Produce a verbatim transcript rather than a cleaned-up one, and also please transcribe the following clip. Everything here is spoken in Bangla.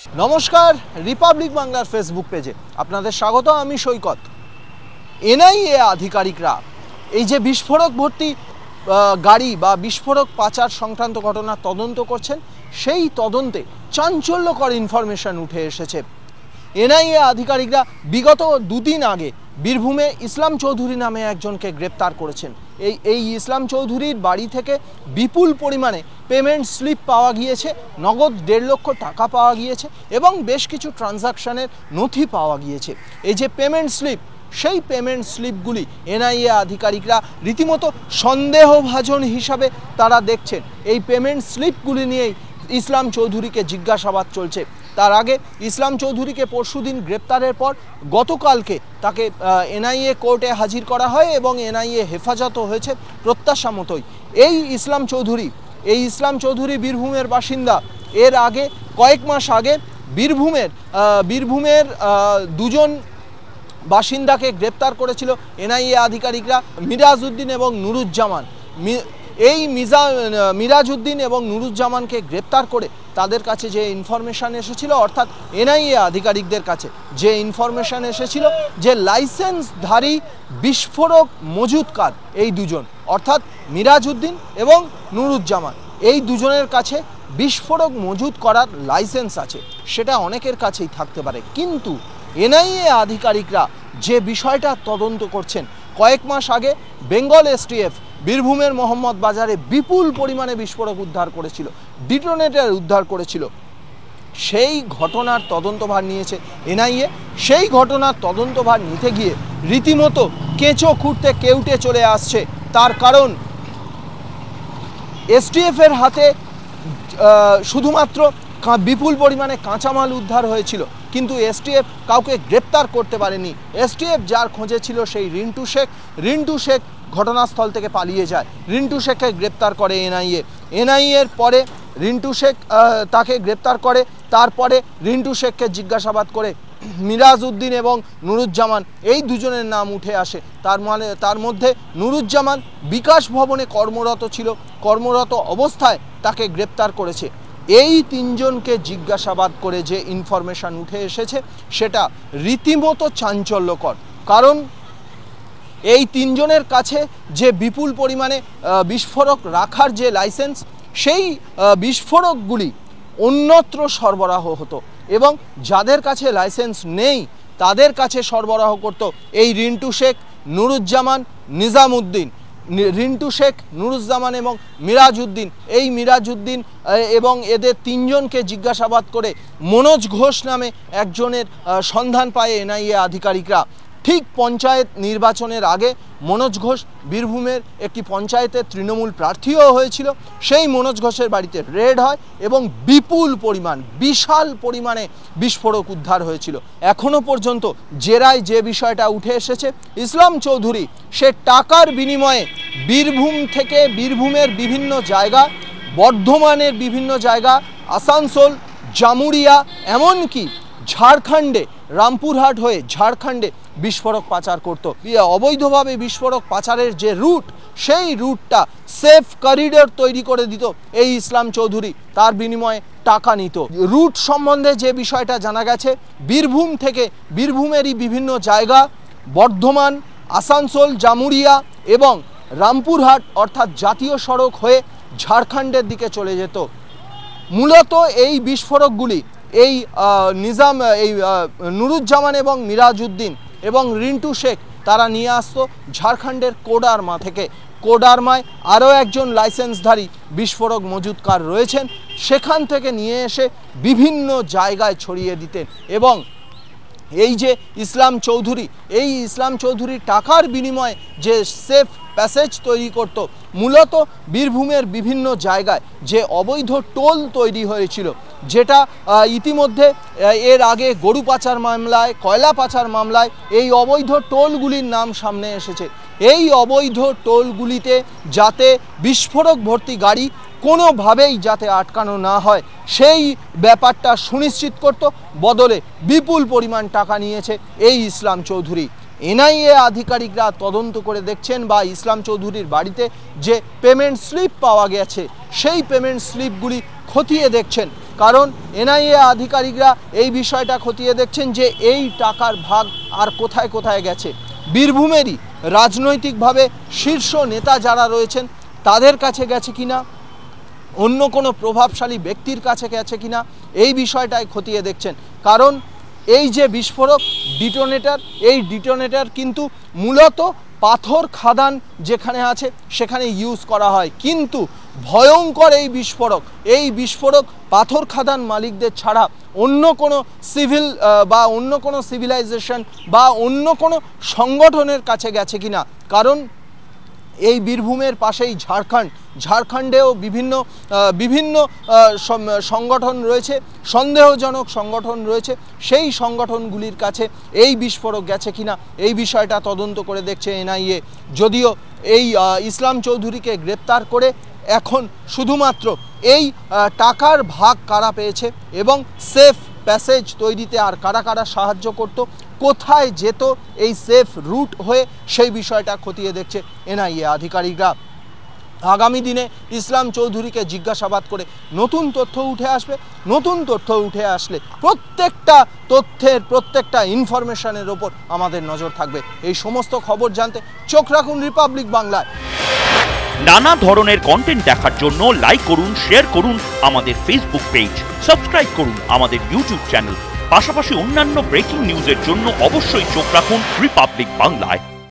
নমস্কার, রিপাবলিক বাংলার ফেসবুক পেজে আপনাদের স্বাগত। আমি সৈকত। এনআইএ আধিকারিকরা এই যে বিস্ফোরক ভর্তি গাড়ি বা বিস্ফোরক পাচার সংক্রান্ত ঘটনা তদন্ত করছেন, সেই তদন্তে চাঞ্চল্যকর ইনফরমেশন উঠে এসেছে। এনআইএ আধিকারিকরা বিগত দুদিন আগে বীরভূমে ইসলাম চৌধুরী নামে একজনকে গ্রেপ্তার করেছেন। এই এই ইসলাম চৌধুরীর বাড়ি থেকে বিপুল পরিমাণে পেমেন্ট স্লিপ পাওয়া গিয়েছে, নগদ দেড় লক্ষ টাকা পাওয়া গিয়েছে এবং বেশ কিছু ট্রানজাকশানের নথি পাওয়া গিয়েছে। এই যে পেমেন্ট স্লিপ, সেই পেমেন্ট স্লিপগুলি এনআইএ আধিকারিকরা রীতিমতো সন্দেহভাজন হিসাবে তারা দেখছেন। এই পেমেন্ট স্লিপগুলি নিয়েই ইসলাম চৌধুরীকে জিজ্ঞাসাবাদ চলছে। তার আগে ইসলাম চৌধুরীকে পরশুদিন গ্রেপ্তারের পর গতকালকে তাকে এনআইএ কোর্টে হাজির করা হয় এবং এনআইএ হেফাজত হয়েছে প্রত্যাশা মতোই। এই ইসলাম চৌধুরী এই ইসলাম চৌধুরী বীরভূমের বাসিন্দা। এর আগে কয়েক মাস আগে বীরভূমের বীরভূমের দুজন বাসিন্দাকে গ্রেপ্তার করেছিল এনআইএ আধিকারিকরা, মিরাজউদ্দিন এবং নুরুজ্জামান। এই মিজা মিরাজউদ্দিন এবং নুরুজ্জামানকে গ্রেপ্তার করে তাদের কাছে যে ইনফরমেশান এসেছিল, অর্থাৎ এনআইএ আধিকারিকদের কাছে যে ইনফরমেশান এসেছিল যে লাইসেন্সধারী বিস্ফোরক মজুতকার এই দুজন, অর্থাৎ মিরাজউদ্দিন এবং নুরুজ্জামান, এই দুজনের কাছে বিস্ফোরক মজুত করার লাইসেন্স আছে। সেটা অনেকের কাছেই থাকতে পারে, কিন্তু এনআইএ আধিকারিকরা যে বিষয়টা তদন্ত করছেন, কয়েক মাস আগে বেঙ্গল এসটিএফ বীরভূমের মোহাম্মদ বাজারে বিপুল পরিমাণে বিস্ফোরক উদ্ধার করেছিল, ডিটোনেটর উদ্ধার করেছিল। সেই ঘটনার তদন্তভার নিয়েছে এনআইএ। সেই ঘটনার তদন্তভার নিতে গিয়ে রীতিমতো কেঁচো খুঁড়তে কেউটে চলে আসছে। তার কারণ এসটিএফের হাতে শুধুমাত্র বিপুল পরিমাণে কাঁচামাল উদ্ধার হয়েছিল, কিন্তু এসটিএফ কাউকে গ্রেপ্তার করতে পারেনি। এসটিএফ যার খোঁজে ছিল সেই রিন্টু শেখ। রিন্টু শেখ ঘটনাস্থল থেকে পালিয়ে যায়। রিন্টু শেখকে গ্রেপ্তার করে এনআইএ। এনআইএর পরে রিন্টু শেখ তাকে গ্রেপ্তার করে। তারপরে রিন্টু শেখকে জিজ্ঞাসাবাদ করে মিরাজউদ্দিন এবং নুরুজ্জামান, এই দুজনের নাম উঠে আসে। তার মানে তার মধ্যে নুরুজ্জামান বিকাশ ভবনে কর্মরত ছিল, কর্মরত অবস্থায় তাকে গ্রেপ্তার করেছে। এই তিনজনকে জিজ্ঞাসাবাদ করে যে ইনফরমেশান উঠে এসেছে সেটা রীতিমতো চাঞ্চল্যকর। কারণ এই তিনজনের কাছে যে বিপুল পরিমাণে বিস্ফোরক রাখার যে লাইসেন্স, সেই বিস্ফোরকগুলি অন্যত্র সরবরাহ হতো এবং যাদের কাছে লাইসেন্স নেই তাদের কাছে সরবরাহ করত এই রিন্টু শেখ, নুরুজ্জামান, নিজামউদ্দিন। রিন্টু শেখ, নুরুজ্জামান এবং মিরাজউদ্দিন, এই মিরাজউদ্দিন এবং এদের তিনজনকে জিজ্ঞাসাবাদ করে মনোজ ঘোষ নামে একজনের সন্ধান পায় এনআইএ আধিকারিকরা। ঠিক পঞ্চায়েত নির্বাচনের আগে মনোজ ঘোষ বীরভূমের একটি পঞ্চায়েতের তৃণমূল প্রার্থীও হয়েছিল। সেই মনোজ ঘোষের বাড়িতে রেড হয় এবং বিপুল পরিমাণ, বিশাল পরিমাণে বিস্ফোরক উদ্ধার হয়েছিল। এখনও পর্যন্ত জেরায় যে বিষয়টা উঠে এসেছে, ইসলাম চৌধুরী সে টাকার বিনিময়ে বীরভূম থেকে বীরভূমের বিভিন্ন জায়গা, বর্ধমানের বিভিন্ন জায়গা, আসানসোল, জামুরিয়া, এমনকি ঝাড়খণ্ডে রামপুরহাট হয়ে ঝাড়খণ্ডে বিস্ফোরক পাচার করত। অবৈধভাবে বিস্ফোরক পাচারের যে রুট, সেই রুটটা সেফ করিডোর তৈরি করে দিত এই ইসলাম চৌধুরী, তার বিনিময়ে টাকা নিত। রুট সম্বন্ধে যে বিষয়টা জানা গেছে, বীরভূম থেকে বীরভূমেরই বিভিন্ন জায়গা, বর্ধমান, আসানসোল, জামুরিয়া এবং রামপুরহাট অর্থাৎ জাতীয় সড়ক হয়ে ঝাড়খণ্ডের দিকে চলে যেত। মূলত এই বিস্ফোরকগুলি এই নিজাম এই নুরুজ্জামান এবং মিরাজউদ্দিন এবং রিন্টু শেখ তারা নিয়ে আসতো ঝাড়খণ্ডের কোডারমা থেকে। কোডারমায় আরও একজন লাইসেন্সধারী বিস্ফোরক মজুতকার রয়েছেন, সেখান থেকে নিয়ে এসে বিভিন্ন জায়গায় ছড়িয়ে দিতেন। এবং এই যে ইসলাম চৌধুরী, এই ইসলাম চৌধুরী টাকার বিনিময়ে যে সেফ প্যাসেজ তৈরি করত, মূলত বীরভূমের বিভিন্ন জায়গায় যে অবৈধ টোল তৈরি হয়েছিল, যেটা ইতিমধ্যে এর আগে গরু পাচার মামলায়, কয়লা পাচার মামলায় এই অবৈধ টোলগুলির নাম সামনে এসেছে। এই অবৈধ টোলগুলিতে যাতে বিস্ফোরক ভর্তি গাড়ি কোনোভাবেই যাতে আটকানো না হয়, সেই ব্যাপারটা সুনিশ্চিত করত। বদলে বিপুল পরিমাণ টাকা নিয়েছে এই ইসলাম চৌধুরী। এনআইএ আধিকারিকরা তদন্ত করে দেখছেন বা ইসলাম চৌধুরীর বাড়িতে যে পেমেন্ট স্লিপ পাওয়া গেছে সেই পেমেন্ট স্লিপগুলি খতিয়ে দেখছেন কারণ এনআইএ আধিকারিকরা এই বিষয়টা খতিয়ে দেখছেন যে এই টাকার ভাগ আর কোথায় কোথায় গেছে। বীরভূমেরই রাজনৈতিকভাবে শীর্ষ নেতা যারা রয়েছেন তাদের কাছে গেছে কিনা, অন্য কোনো প্রভাবশালী ব্যক্তির কাছে গেছে কিনা, এই বিষয়টাই খতিয়ে দেখছেন। কারণ এই যে বিস্ফোরক ডিটোনেটর, এই ডিটোনেটর কিন্তু মূলত পাথর খাদান যেখানে আছে সেখানে ইউজ করা হয়, কিন্তু ভয়ঙ্কর এই বিস্ফোরক এই বিস্ফোরক পাথর খাদান মালিকদের ছাড়া অন্য কোনো সিভিল বা অন্য কোনো সিভিলাইজেশন বা অন্য কোনো সংগঠনের কাছে গেছে কিনা। কারণ এই বীরভূমের পাশেই ঝাড়খণ্ড, ঝাড়খণ্ডেও বিভিন্ন বিভিন্ন সংগঠন রয়েছে, সন্দেহজনক সংগঠন রয়েছে। সেই সংগঠনগুলির কাছে এই বিস্ফোরক গেছে কিনা এই বিষয়টা তদন্ত করে দেখছে এনআইএ। যদিও এই ইসলাম চৌধুরীকে গ্রেপ্তার করে এখন শুধুমাত্র এই টাকার ভাগ কারা পেয়েছে এবং সেফ প্যাসেজ তৈরিতে আর কারা কারা সাহায্য করত, কোথায় যেত এই সেফ রুট হয়ে, সেই বিষয়টা খতিয়ে দেখছে এনআইএ আধিকারিকরা। আগামী দিনে ইসলাম চৌধুরীকে জিজ্ঞাসাবাদ করে নতুন তথ্য উঠে আসবে। নতুন তথ্য উঠে আসলে প্রত্যেকটা তথ্যের প্রত্যেকটা ইনফরমেশনের ওপর আমাদের নজর থাকবে। এই সমস্ত খবর জানতে চোখ রাখুন রিপাবলিক বাংলায়। নানা ধরনের কন্টেন্ট দেখার জন্য লাইক করুন, শেয়ার করুন আমাদের ফেসবুক পেজ, সাবস্ক্রাইব করুন আমাদের ইউটিউব চ্যানেল। পাশাপাশি অন্যান্য ব্রেকিং নিউজের জন্য অবশ্যই চোখ রাখুন রিপাবলিক বাংলায়।